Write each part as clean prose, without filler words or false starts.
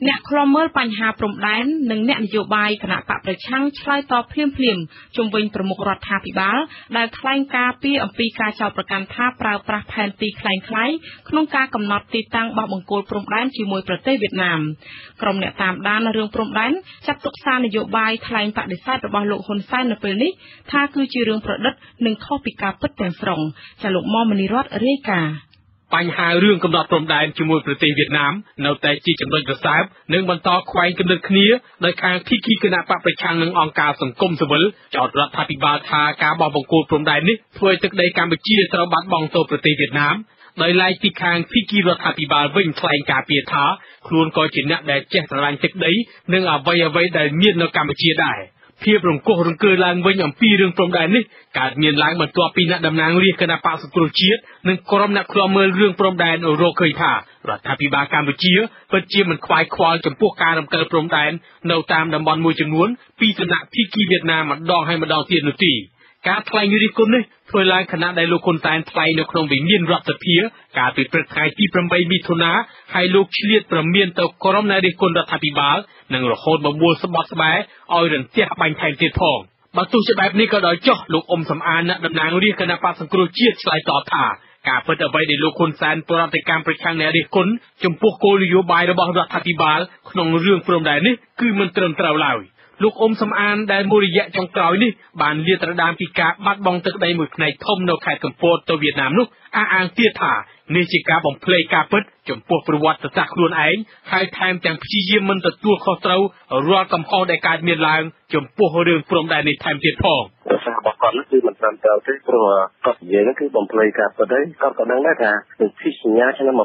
អ្នកខ្លមមើលបញ្ហាព្រំដែននិងអ្នកនយោបាយគណៈបកប្រឆាំងឆ្លើយតបភ្លាមជុំវិញប្រមុខរដ្ឋាភិបាលដែលថ្លែងការពីអំពីការចោទប្រកាន់ថាប្រើប្រាស់ផែនទីคล้ายក្នុងការកំណត់ទីតាំងបោះបង្គោលព្រំដែនជាមួយប្រទេសវៀតណាមក្រុមអ្នកតាមដានរឿងព្រំដែនចាត់ទុកសារនយោបាយថ្លែងបដិសេធរបស់លោកហ៊ុនសែននៅពេលនេះថាគឺជារឿងប្រឌិតនិងខុសពីការពិតទាំងស្រុងចាលោកមុំមនីរតរាយការណ៍បញ្ហារឿងកំណត់ព្រំដែនជាមួយប្រទេសវៀតណាមនៅតែជាចំណុចរសើបនិងបន្តខ្វែងគំនិតគ្នាដោយខាងភីគីគណៈបកប្រឆាំងនិងអង្គការសង្គមស៊ីវិលចោទរដ្ឋាភិបាលថាការបោះបង្គោលព្រំដែននេះធ្វើឲ្យទឹកដីកម្ពុជាត្រូវបាត់បង់ទៅប្រទេសវៀតណាមដោយឡែកពីខាងភីគីរដ្ឋាភិបាលវិញថ្លែងការពីថាខ្លួនក៏ជាអ្នកដែលចេះស្រឡាញ់ទឹកដីនិងអ្វីដែលមាននៅកម្ពុជាដែរភាពរង្គោះរង្គើឡើងវិញអំពីរឿងព្រំដែននេះកើតមានឡើងបន្ទាប់ពីអ្នកតំណាងរាស្ត្រគណៈបក្សសង្គ្រោះជាតិនិងក្រុមអ្នកឃ្លាំមើលរឿងព្រំដែនរកឃើញថារដ្ឋាភិបាលកម្ពុជាពិតជាមិនខ្វាយខ្វល់ចំពោះការរំកិលព្រំដែននៅតាមតំបន់មួយចំនួនពីសំណាក់ភីគីវៀតណាមម្ដងហើយម្ដងទៀតនោះទេការថ្លែងរិះគន់នេះធ្វើឡើងខណៈដែលលោកហ៊ុនសែនថ្លែងនៅក្នុងវិមានរដ្ឋសភាកាលពីព្រឹកថ្ងៃទី8មិថុនាហើយលោកឆ្លៀតប្រមានទៅក្រុមអ្នករិះគន់រដ្ឋាភិបាលនិងរហូតបបួលស្បត់ស្បែកឲ្យរន្ទះបាញ់ថែមទៀតផងបើទោះជាបែបនេះក៏ដោយចុះលោកអ៊ុំសំអានអ្នកតំណាងរាស្ត្រគណៈបក្សសង្គ្រោះជាតិឆ្លើយតបថាការពិតអ្វីដែលលោកហ៊ុនសែនប្រតិកម្មប្រឆាំងអ្នករិះគន់ចំពោះគោលនយោបាយរបស់រដ្ឋាភិបាលក្នុងរឿងព្រំដែននេះគឺមិនត្រឹមត្រូវឡើយលោកអ៊ុំសំអានដែលមួយរយៈចុងក្រោយនេះបានលាតត្រដាងពីការបាត់បង់ទឹកដីមួយផ្នែកធំនៅខេត្តកំពតទៅវៀតណាមនោះអះអាងទៀតថានេះជាការបំភ្លៃការពិតចំពោះប្រវត្តិសាស្ត្រខ្លួនឯងហើយថែមទាំងព្យាយាមមិនទទួលខុសត្រូវរាល់កំហុសដែលកើតមានឡើងចំពោះរឿងព្រំដែននេះថែមទៀតផងប្រសាសន៍របស់គាត់នោះគឺមិនត្រឹមត្រូវទេព្រោះគាត់និយាយនោះគឺបំភ្លៃការពិតហើយគាត់ក៏ដឹងដែរថាវិធីសញ្ញាឆ្នាំ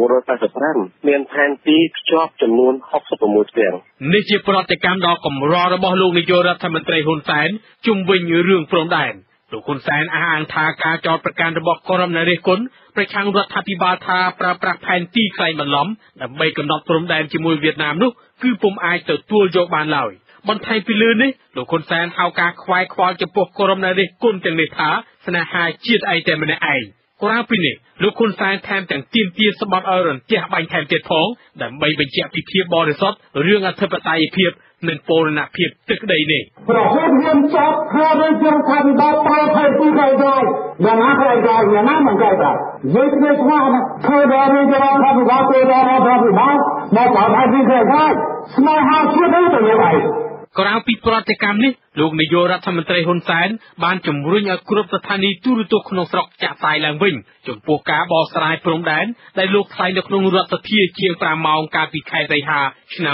1985មានផែនទីភ្ជាប់ចំនួន66ផ្ទាំងនេះជាប្រតិកម្មដ៏កម្ររបស់លោកនាយករដ្ឋមន្ត្រីហ៊ុនសែនជុំវិញរឿងព្រំដែនលោកហ៊ុនសែនអះអាងថាការចោទប្រកាន់របស់ក្រុមអ្នករិះគន់ប្រឆាំងរដ្ឋាភិបាលថាប្រើប្រាស់ផែនទីក្លែងបន្លំដើម្បីកំណត់ព្រំដែនជាមួយវៀតណាមនោះគឺពុំអាចទទួលយកបានឡើយបន្ថែមពីលើនេះលោកហ៊ុនសែនហៅការខ្វាយខ្វល់ចំពោះក្រុមអ្នករិះគន់ទាំងនេះថាស្នេហាជាតិឯតែម្នាក់ឯងក្រៅពីនេះលោកហ៊ុនសែនថែមទាំងទាមទារស្បត់ឲ្យរន្ទះបាញ់ថែមទៀតផងដើម្បីបញ្ជាក់ពីភាពបរិសុទ្ធរឿងអធិបតេយ្យភាពនិងបូរណភាពទឹកដីនេះប្រហែលមានចោតថារឿងថាវិបត្តិប្រើផែនទីក្រោយយ៉ាងណាក្រោយយ៉ាងណាមិនក្រោយដែរយើងគ្មានស្មារតីធ្វើដល់រឿងថាវិបត្តិទៅដល់រដ្ឋាភិបាលមកប្រើផែនទីក្រោយស្នេហាជាតិទៅលើឯងក្រៅពីប្រតិកម្មនេះលោកនាយករដ្ឋមន្ត្រីហ៊ុនសែនបានជំរុញឲ្យគ្រប់ស្ថានីយទូរទស្សន៍ក្នុងស្រុកចាក់ផ្សាយឡើងវិញចំពោះការបកស្រាយព្រំដែនដែលលោកថ្លែងនៅក្នុងរដ្ឋសភាជាង5ម៉ោងកាលពីខែសីហាឆ្នាំ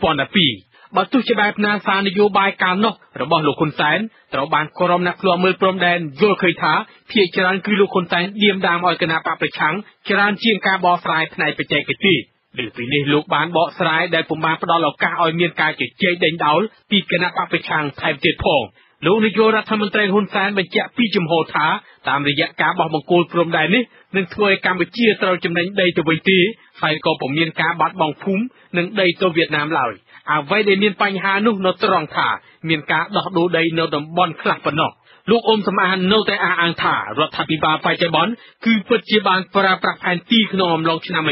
2012បើទោះជាបែបណាសារនយោបាយកាលនោះរបស់លោកហ៊ុនសែនត្រូវបានក្រុមអ្នកឃ្លាំមើលព្រំដែនយល់ឃើញថាភាគច្រើនគឺលោកហ៊ុនសែនឌៀមដាមឲ្យគណៈបកប្រឆាំងច្រើនជាងការបកស្រាយផ្នែកបច្ចេកទេសលើពីនេះលោកបានបកស្រាយដែលពុំបានផ្ដល់ឱកាសឲ្យមានការជជែកដេញដោលពីគណៈបកប្រឆាំងថែមទៀតផងលោកនាយករដ្ឋមន្ត្រីហ៊ុនសែនបញ្ជាក់ពីជំហរថាតាមរយៈការបោះបង្គោលព្រំដែននេះនឹងធ្វើឲ្យកម្ពុជាត្រូវចំណេញដីទៅវិញទេហើយក៏ពុំមានការបាត់បង់ភូមិនិងដីទៅវៀតណាមឡើយអ្វីដែលមានបញ្ហានោះនៅត្រង់ថាមានការដោះដូរដីនៅតំបន់ខ្លះប៉ុណ្ណោះលោកអ៊ុំសំអាននៅតែអះអាងថារដ្ឋាភិបាលបច្ចុប្បន្នគឺពិតជាបានប្រើប្រាស់ផែនទីក្នុងអំឡុងឆ្នាំ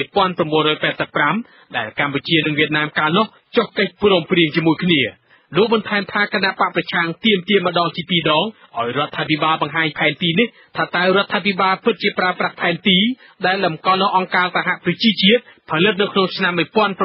1985ដែលកម្ពុជានិងវៀតណាមកាលនោះចុះកិច្ចព្រមព្រៀងជាមួយគ្នាលោកបន្ថែមថាគណៈបកប្រឆាំងទាមទារម្ដងជាពីរដងឲ្យរដ្ឋាភិបាលបង្ហាញផែនទីនេះថាតើរដ្ឋាភិបាលពិតជាប្រើប្រាស់ផែនទីដែលលំកល់នៅអង្គការសហប្រជាជាតិផលិតនៅក្នុងឆ្នាំ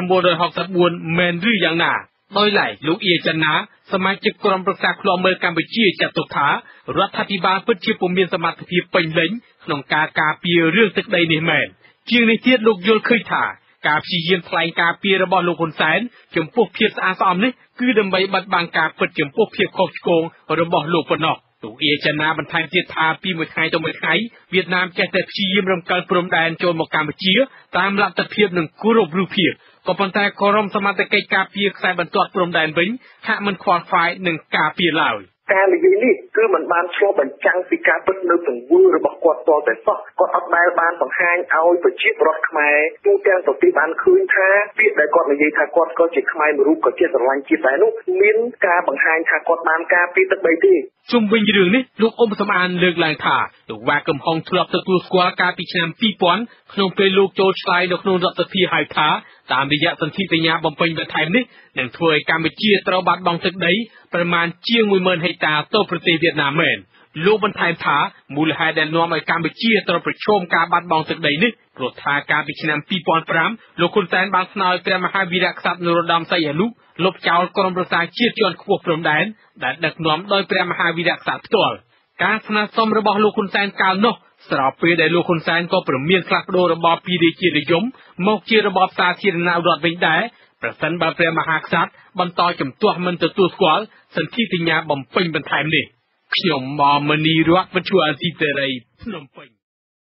1964មែនឬយ៉ាងណាដោយឡែកលោកអៀចន្ទណាសមាជិកក្រុមប្រឹក្សាឃ្លាំមើលកម្ពុជាចាត់ទុកថារដ្ឋាភិបាលពិតជាពុំមានសមត្ថភាពពេញលេញក្នុងការការពាររឿងទឹកដីនេះមែនជាងនេះទៀតលោកយល់ឃើញថាការព្យាយាមថ្លែងការពីរបស់លោកហ៊ុនសែនចំពោះភាពស្អាតស្អំនេះគឺដើម្បីបិទបាំងការពិតចំពោះភាពខុសឆ្គងរបស់លោកប៉ុណ្ណោះលោកអៀចន្ទណាបន្ថែមទៀតថាពីមួយថ្ងៃទៅមួយថ្ងៃវៀតណាមចេះតែព្យាយាមរំកិលព្រំដែនចូលមកកម្ពុជាតាមលទ្ធភាពនិងគ្រប់រូបភាពក៏ប៉ុន្តែក្រុមសមត្ថកិច្ចការពារខ្សែបន្ទាត់ព្រំដែនវិញហាក់មិនខ្វល់ខ្វាយនឹងការពារឡើយការនិយាយនេះគឺมันបានឆ្លុះបញ្ចាំងពីការពិតនៅទង្វើរបស់គាត់តតែសោះគាត់អត់ដែលបានបង្ហាញឲ្យប្រជាពលរដ្ឋខ្មែរទូទាំងប្រទេសបានឃើញថាពាក្យដែលគាត់និយាយថាគាត់ក៏ជាខ្មែរមួយរូបក៏ជាស្រឡាញ់ជាតិដែរនោះមានការបង្ហាញថាគាត់បានការពារទឹកដីទេជុំវិញរឿងនេះលោកអ៊ុំសំអានលើកឡើងថាលោកវ៉ាកំហុងធ្លាប់ទទួលស្គាល់កាលពីឆ្នាំ2000ក្នុងពេលលោកចូលឆ្លើយនៅក្នុងរដ្ឋសភាហៅថាតាមរយៈសន្ធិសញ្ញាបំពេញបន្ថែមនេះនឹងធ្វើឲ្យកម្ពុជាត្រូវបាត់បង់ទឹកដីប្រមាណជាង 10,000 ហិកតាទៅប្រទេសវៀតណាមមែនលោកបន្ថែមថាមូលហេតុដែលនាំឲ្យកម្ពុជាត្រូវប្រឈមការបាត់បង់ទឹកដីនេះព្រោះថាកាលពីឆ្នាំ 2005 លោកហ៊ុនសែនបានស្នើឲ្យព្រះមហាវីរក្សត្រនរោត្តមសីហនុលុបចោលក្រុមប្រឹក្សាជាតិជាន់ខ្ពស់ព្រំដែនដែលដឹកនាំដោយព្រះមហាវីរក្សត្រផ្ទាល់ការស្នើសុំរបស់លោកហ៊ុនសែនកាលនោះស្របពេលដែលលោកហ៊ុនសែនក៏ព្រមានផ្លាស់ប្ដូររបបពីរាជានិយមមកជារបបសាធារណរដ្ឋវិញដែរប្រសិនបើព្រះមហាក្សត្របន្តជំទាស់មិនទទួលស្គាល់សន្ធិសញ្ញាបំពេញបន្ថែមនេះខ្ញុំមនីរតវិទ្យុអាស៊ីសេរីភ្នំពេញ